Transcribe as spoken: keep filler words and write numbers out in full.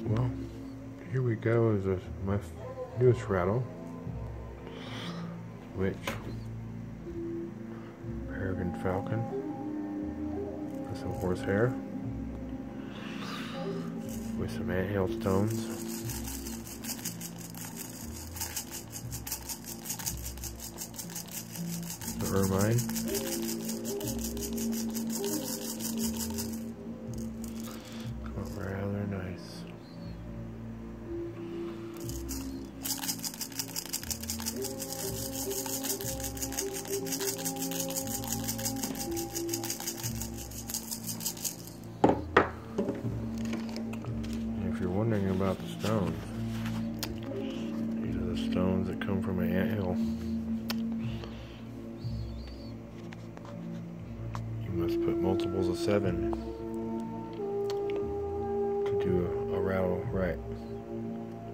Well, here we go is a, my newest rattle, which Peregrine Falcon. That's some horsehair with some anthill stones. The ermine. Oh, rather nice. If you're wondering about the stones, these are the stones that come from an anthill. You must put multiples of seven to do a, a rattle right.